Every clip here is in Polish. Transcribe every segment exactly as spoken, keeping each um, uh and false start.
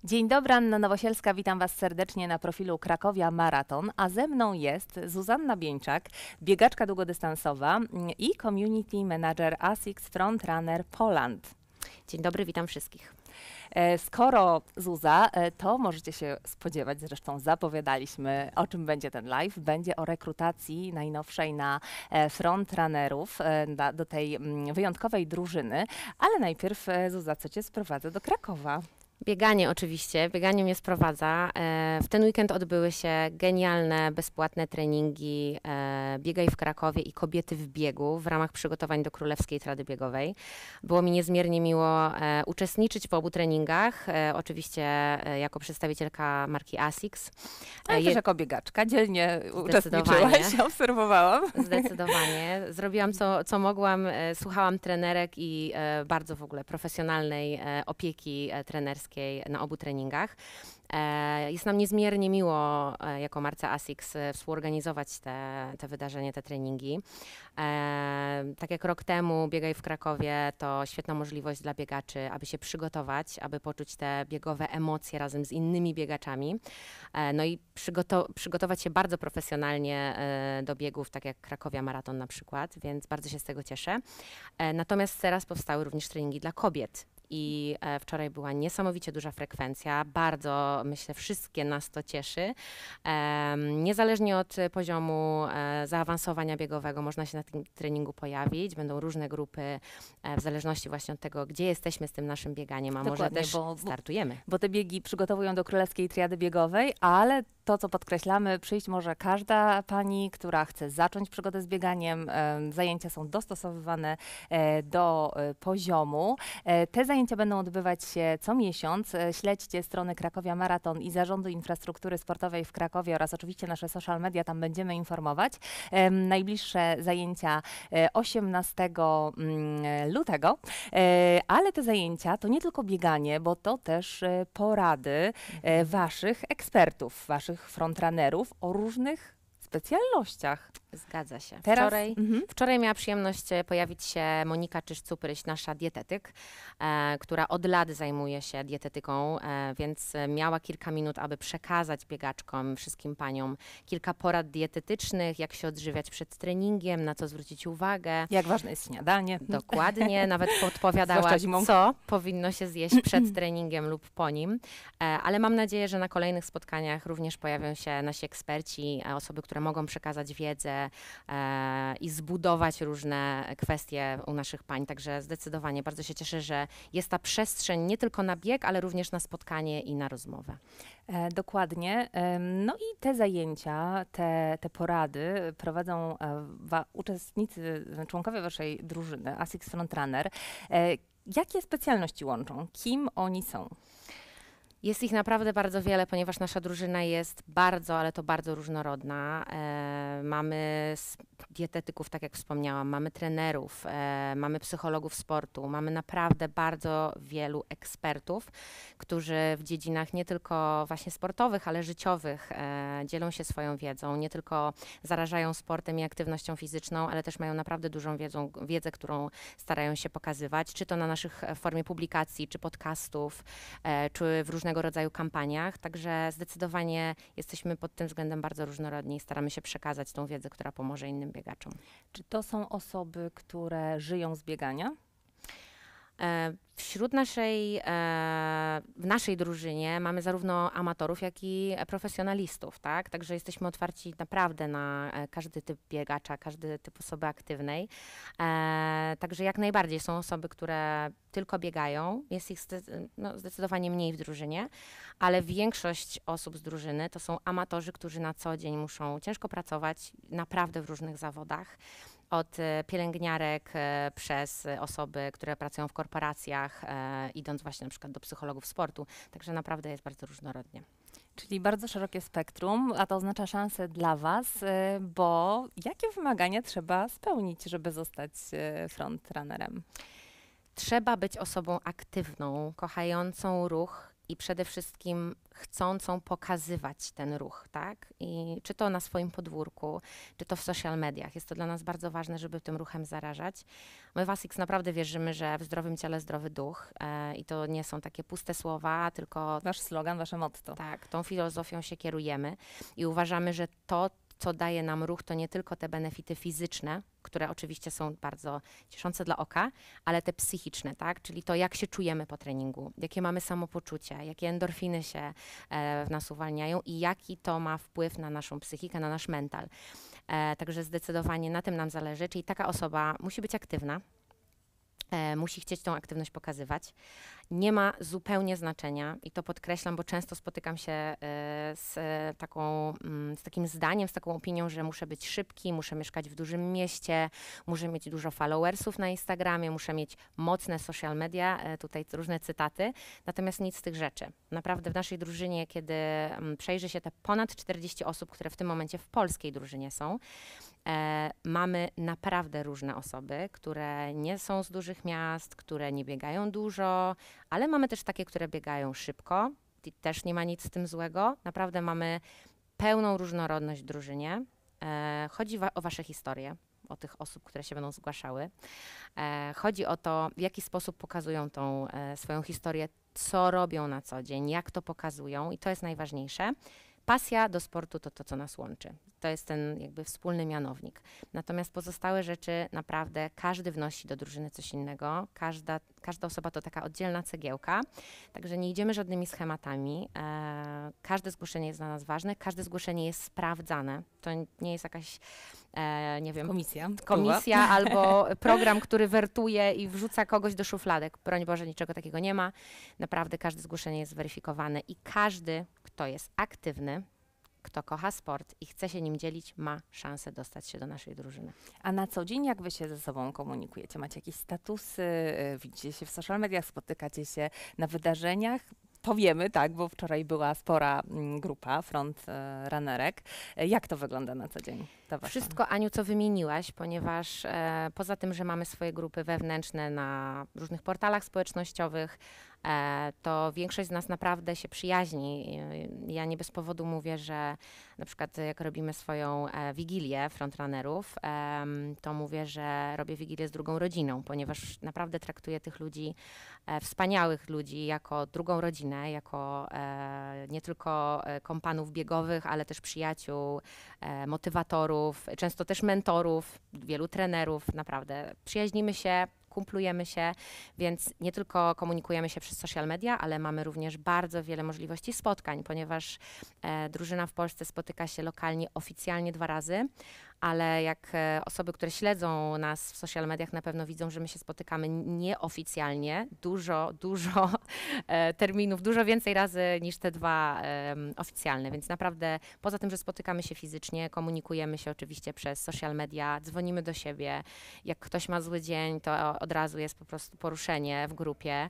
Dzień dobry, Anna Nowosielska, witam Was serdecznie na profilu Krakowia Maraton, a ze mną jest Zuzanna Bieńczak, biegaczka długodystansowa i Community Manager ASICS Frontrunner Poland. Dzień dobry, witam wszystkich. Skoro Zuza, to możecie się spodziewać, zresztą zapowiadaliśmy, o czym będzie ten live. Będzie o rekrutacji najnowszej na frontrunnerów, do tej wyjątkowej drużyny. Ale najpierw, Zuza, co Cię sprowadza do Krakowa? Bieganie oczywiście, bieganie mnie sprowadza. W ten weekend odbyły się genialne, bezpłatne treningi Biegaj w Krakowie i Kobiety w biegu w ramach przygotowań do Królewskiej Trady Biegowej. Było mi niezmiernie miło uczestniczyć w obu treningach, oczywiście jako przedstawicielka marki ASICS. Ale Je... też jako biegaczka, dzielnie uczestniczyłaś, obserwowałam. Zdecydowanie. Zrobiłam co, co mogłam, słuchałam trenerek i bardzo w ogóle profesjonalnej opieki trenerskiej na obu treningach. Jest nam niezmiernie miło jako marce ASICS współorganizować te, te wydarzenia, te treningi. Tak jak rok temu Biegaj w Krakowie to świetna możliwość dla biegaczy, aby się przygotować, aby poczuć te biegowe emocje razem z innymi biegaczami. No i przygoto przygotować się bardzo profesjonalnie do biegów, tak jak Krakowia Maraton na przykład, więc bardzo się z tego cieszę. Natomiast teraz powstały również treningi dla kobiet. I e, wczoraj była niesamowicie duża frekwencja, bardzo myślę wszystkie nas to cieszy. E, niezależnie od poziomu e, zaawansowania biegowego można się na tym treningu pojawić, będą różne grupy e, w zależności właśnie od tego, gdzie jesteśmy z tym naszym bieganiem, a Dokładnie, może też bo, startujemy. Bo te biegi przygotowują do Królewskiej Triady Biegowej, ale to, co podkreślamy, przyjść może każda pani, która chce zacząć przygodę z bieganiem. E, zajęcia są dostosowywane e, do e, poziomu. E, te zajęcia będą odbywać się co miesiąc. E, śledźcie strony Krakowia Maraton i Zarządu Infrastruktury Sportowej w Krakowie oraz oczywiście nasze social media, tam będziemy informować. E, najbliższe zajęcia e, osiemnastego lutego, e, ale te zajęcia to nie tylko bieganie, bo to też e, porady e, waszych ekspertów, waszych frontrunnerów o różnych specjalnościach. Zgadza się. Teraz, wczoraj, mhm. wczoraj miała przyjemność pojawić się Monika Czyż-Cupryś, nasza dietetyk, e, która od lat zajmuje się dietetyką, e, więc miała kilka minut, aby przekazać biegaczkom, wszystkim paniom, kilka porad dietetycznych, jak się odżywiać przed treningiem, na co zwrócić uwagę. Jak ważne jest śniadanie. Dokładnie, nawet podpowiadała, co powinno się zjeść przed treningiem lub po nim. E, ale mam nadzieję, że na kolejnych spotkaniach również pojawią się nasi eksperci, osoby, które mogą przekazać wiedzę, i zbudować różne kwestie u naszych pań. Także zdecydowanie bardzo się cieszę, że jest ta przestrzeń nie tylko na bieg, ale również na spotkanie i na rozmowę. E, dokładnie. E, no i te zajęcia, te, te porady prowadzą e, wa, uczestnicy, członkowie waszej drużyny, ASICS Frontrunner. E, jakie specjalności łączą? Kim oni są? Jest ich naprawdę bardzo wiele, ponieważ nasza drużyna jest bardzo, ale to bardzo różnorodna. E, mamy dietetyków, tak jak wspomniałam, mamy trenerów, e, mamy psychologów sportu, mamy naprawdę bardzo wielu ekspertów, którzy w dziedzinach nie tylko właśnie sportowych, ale życiowych e, dzielą się swoją wiedzą, nie tylko zarażają sportem i aktywnością fizyczną, ale też mają naprawdę dużą wiedzą, wiedzę, którą starają się pokazywać, czy to na naszych w formie publikacji, czy podcastów, e, czy w różnego rodzaju kampaniach, także zdecydowanie jesteśmy pod tym względem bardzo różnorodni i staramy się przekazać tą wiedzę, która pomoże innym biegaczom. Czy to są osoby, które żyją z biegania? E, Wśród naszej, e, w naszej drużynie mamy zarówno amatorów, jak i profesjonalistów, tak? Także jesteśmy otwarci naprawdę na e, każdy typ biegacza, każdy typ osoby aktywnej. E, także jak najbardziej są osoby, które tylko biegają, jest ich zde no, zdecydowanie mniej w drużynie, ale większość osób z drużyny to są amatorzy, którzy na co dzień muszą ciężko pracować, naprawdę w różnych zawodach. Od pielęgniarek e, przez osoby, które pracują w korporacjach, e, idąc właśnie na przykład do psychologów sportu. Także naprawdę jest bardzo różnorodnie. Czyli bardzo szerokie spektrum, a to oznacza szansę dla was, e, bo jakie wymagania trzeba spełnić, żeby zostać e, frontrunnerem? Trzeba być osobą aktywną, kochającą ruch i przede wszystkim chcącą pokazywać ten ruch, tak? I czy to na swoim podwórku, czy to w social mediach. Jest to dla nas bardzo ważne, żeby tym ruchem zarażać. My w ASICS naprawdę wierzymy, że w zdrowym ciele zdrowy duch e, i to nie są takie puste słowa, tylko Wasz slogan, wasze motto. tak, tą filozofią się kierujemy i uważamy, że to, co daje nam ruch, to nie tylko te benefity fizyczne, które oczywiście są bardzo cieszące dla oka, ale te psychiczne, tak? Czyli to, jak się czujemy po treningu, jakie mamy samopoczucie, jakie endorfiny się e, w nas uwalniają i jaki to ma wpływ na naszą psychikę, na nasz mental. E, także zdecydowanie na tym nam zależy, czyli taka osoba musi być aktywna, e, musi chcieć tą aktywność pokazywać. Nie ma zupełnie znaczenia i to podkreślam, bo często spotykam się e, z, e, taką, mm, z takim zdaniem, z taką opinią, że muszę być szybki, muszę mieszkać w dużym mieście, muszę mieć dużo followersów na Instagramie, muszę mieć mocne social media, e, tutaj różne cytaty, natomiast nic z tych rzeczy. Naprawdę w naszej drużynie, kiedy mm, przejrzy się te ponad czterdzieści osób, które w tym momencie w polskiej drużynie są, E, mamy naprawdę różne osoby, które nie są z dużych miast, które nie biegają dużo, ale mamy też takie, które biegają szybko i też nie ma nic z tym złego. Naprawdę mamy pełną różnorodność w drużynie. E, chodzi wa- o wasze historie, o tych osób, które się będą zgłaszały. E, chodzi o to, w jaki sposób pokazują tą e, swoją historię, co robią na co dzień, jak to pokazują i to jest najważniejsze. Pasja do sportu to to, co nas łączy. To jest ten jakby wspólny mianownik. Natomiast pozostałe rzeczy naprawdę każdy wnosi do drużyny coś innego. Każda, każda osoba to taka oddzielna cegiełka. Także nie idziemy żadnymi schematami. E, każde zgłoszenie jest dla nas ważne. Każde zgłoszenie jest sprawdzane. To nie jest jakaś, e, nie wiem, Komisja. komisja albo program, który wertuje i wrzuca kogoś do szufladek. Broń Boże, niczego takiego nie ma. Naprawdę każde zgłoszenie jest weryfikowane i każdy, kto jest aktywny, kto kocha sport i chce się nim dzielić, ma szansę dostać się do naszej drużyny. A na co dzień jak wy się ze sobą komunikujecie? Macie jakieś statusy, y, widzicie się w social mediach, spotykacie się na wydarzeniach? Powiemy, tak, bo wczoraj była spora mm, grupa, front e, runnerek. E, Jak to wygląda na co dzień? Ta wasza? Wszystko, Aniu, co wymieniłaś, ponieważ e, poza tym, że mamy swoje grupy wewnętrzne na różnych portalach społecznościowych, e, to większość z nas naprawdę się przyjaźni. E, Ja nie bez powodu mówię, że na przykład jak robimy swoją e, wigilię frontrunnerów, em, to mówię, że robię wigilię z drugą rodziną, ponieważ naprawdę traktuję tych ludzi, e, wspaniałych ludzi, jako drugą rodzinę, jako e, nie tylko e, kompanów biegowych, ale też przyjaciół, e, motywatorów, często też mentorów, wielu trenerów, naprawdę przyjaźnimy się, kumplujemy się, więc nie tylko komunikujemy się przez social media, ale mamy również bardzo wiele możliwości spotkań, ponieważ e, drużyna w Polsce spotyka się lokalnie oficjalnie dwa razy, ale jak e, osoby, które śledzą nas w social mediach, na pewno widzą, że my się spotykamy nieoficjalnie, dużo, dużo e, terminów, dużo więcej razy niż te dwa e, oficjalne, więc naprawdę poza tym, że spotykamy się fizycznie, komunikujemy się oczywiście przez social media, dzwonimy do siebie, jak ktoś ma zły dzień, to od razu jest po prostu poruszenie w grupie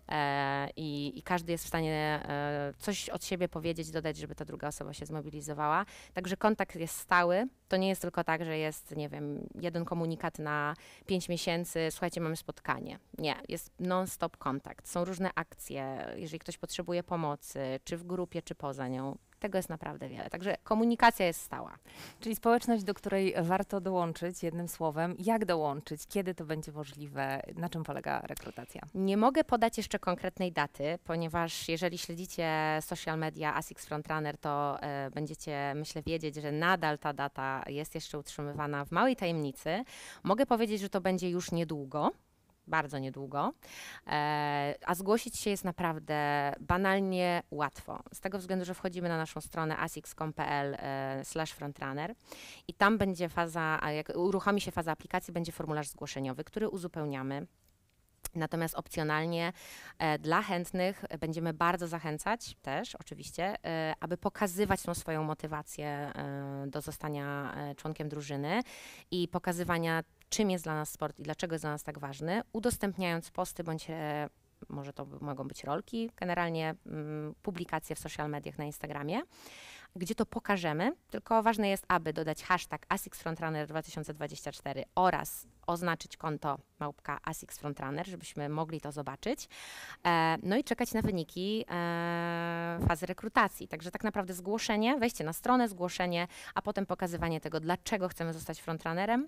e, i, i każdy jest w stanie e, coś od siebie powiedzieć, dodać, żeby ta druga osoba się zmobilizowała. Także kontakt jest stały. To nie jest tylko tak, że jest, nie wiem, jeden komunikat na pięć miesięcy, słuchajcie, mamy spotkanie. Nie, jest non-stop kontakt. Są różne akcje, jeżeli ktoś potrzebuje pomocy, czy w grupie, czy poza nią. Tego jest naprawdę wiele. Także komunikacja jest stała. Czyli społeczność, do której warto dołączyć, jednym słowem. Jak dołączyć? Kiedy to będzie możliwe? Na czym polega rekrutacja? Nie mogę podać jeszcze konkretnej daty, ponieważ jeżeli śledzicie social media ASICS Frontrunner, to e, będziecie, myślę, wiedzieć, że nadal ta data jest jeszcze utrzymywana w małej tajemnicy. Mogę powiedzieć, że to będzie już niedługo. Bardzo niedługo, e, a zgłosić się jest naprawdę banalnie łatwo. Z tego względu, że wchodzimy na naszą stronę asics kropka com kropka p l e, slash frontrunner i tam będzie faza, a jak uruchomi się faza aplikacji, będzie formularz zgłoszeniowy, który uzupełniamy. Natomiast opcjonalnie e, dla chętnych będziemy bardzo zachęcać też oczywiście, e, aby pokazywać tą swoją motywację e, do zostania e, członkiem drużyny i pokazywania, czym jest dla nas sport i dlaczego jest dla nas tak ważny, udostępniając posty bądź e, może to mogą być rolki, generalnie mm, publikacje w social mediach na Instagramie. gdzie to pokażemy, tylko ważne jest, aby dodać hashtag ASICS Frontrunner dwa tysiące dwadzieścia cztery oraz oznaczyć konto małpka ASICS Frontrunner, żebyśmy mogli to zobaczyć. E, no i czekać na wyniki e, fazy rekrutacji. Także tak naprawdę zgłoszenie, wejście na stronę, zgłoszenie, a potem pokazywanie tego, dlaczego chcemy zostać frontrunnerem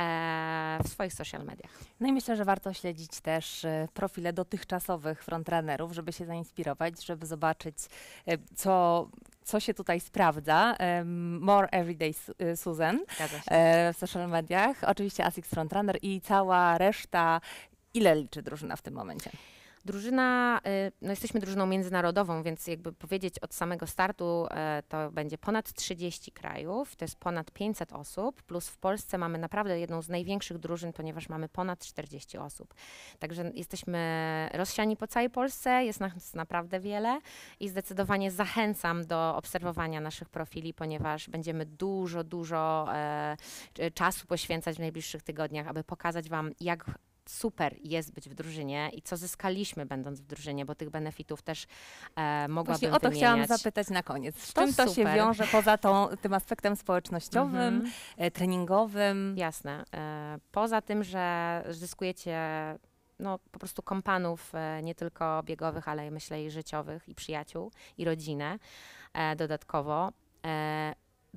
e, w swoich social mediach. No i myślę, że warto śledzić też e, profile dotychczasowych frontrunnerów, żeby się zainspirować, żeby zobaczyć, e, co, co się tutaj sprawdza. Em, More Everyday Su- e, Susan Zgadza się. e, w social mediach, oczywiście ASICS Frontrunner i cała reszta. Ile liczy drużyna w tym momencie? Drużyna, y, no jesteśmy drużyną międzynarodową, więc jakby powiedzieć od samego startu e, to będzie ponad trzydzieści krajów, to jest ponad pięćset osób, plus w Polsce mamy naprawdę jedną z największych drużyn, ponieważ mamy ponad czterdzieści osób. Także jesteśmy rozsiani po całej Polsce, jest nas naprawdę wiele i zdecydowanie zachęcam do obserwowania naszych profili, ponieważ będziemy dużo, dużo e, czasu poświęcać w najbliższych tygodniach, aby pokazać Wam, jak super jest być w drużynie i co zyskaliśmy będąc w drużynie, bo tych benefitów też e, mogłabym Właśnie o to wymieniać. chciałam zapytać na koniec. Z To czym to się super. wiąże poza tą, tym aspektem społecznościowym, Mhm. e, treningowym? Jasne. E, poza tym, że zyskujecie no, po prostu kompanów e, nie tylko biegowych, ale myślę i życiowych, i przyjaciół, i rodzinę e, dodatkowo. E,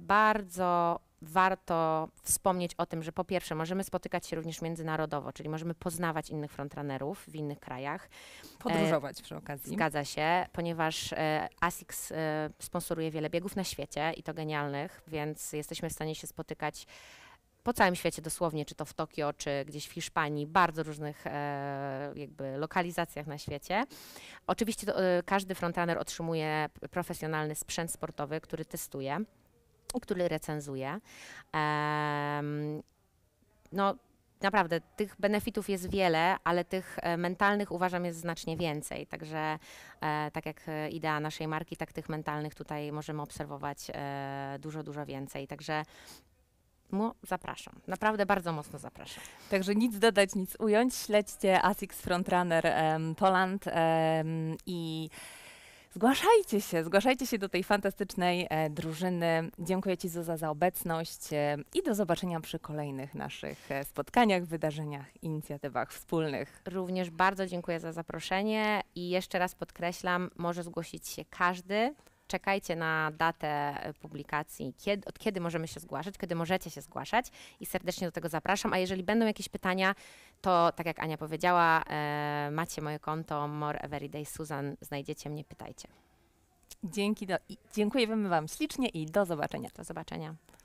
bardzo warto wspomnieć o tym, że po pierwsze możemy spotykać się również międzynarodowo, czyli możemy poznawać innych frontrunnerów w innych krajach. Podróżować przy okazji. Zgadza się, ponieważ e, ASICS e, sponsoruje wiele biegów na świecie i to genialnych, więc jesteśmy w stanie się spotykać po całym świecie dosłownie, czy to w Tokio, czy gdzieś w Hiszpanii, bardzo różnych e, jakby lokalizacjach na świecie. Oczywiście to, e, każdy frontrunner otrzymuje p- profesjonalny sprzęt sportowy, który testuje i który recenzuje. Em, no naprawdę, tych benefitów jest wiele, ale tych e, mentalnych uważam jest znacznie więcej. Także e, tak jak e, idea naszej marki, tak tych mentalnych tutaj możemy obserwować e, dużo, dużo więcej. Także no, zapraszam. Naprawdę bardzo mocno zapraszam. Także nic dodać, nic ująć. Śledźcie ASICS Frontrunner em, Poland em, i zgłaszajcie się, zgłaszajcie się do tej fantastycznej e, drużyny. Dziękuję Ci, Zuza, za obecność e, i do zobaczenia przy kolejnych naszych e, spotkaniach, wydarzeniach, inicjatywach wspólnych. Również bardzo dziękuję za zaproszenie i jeszcze raz podkreślam, może zgłosić się każdy. Czekajcie na datę e, publikacji, kiedy, od kiedy możemy się zgłaszać, kiedy możecie się zgłaszać i serdecznie do tego zapraszam. A jeżeli będą jakieś pytania, to tak jak Ania powiedziała, e, macie moje konto More Everyday Susan, znajdziecie mnie, pytajcie. Dzięki, do, i dziękujemy Wam ślicznie i do zobaczenia. Do zobaczenia.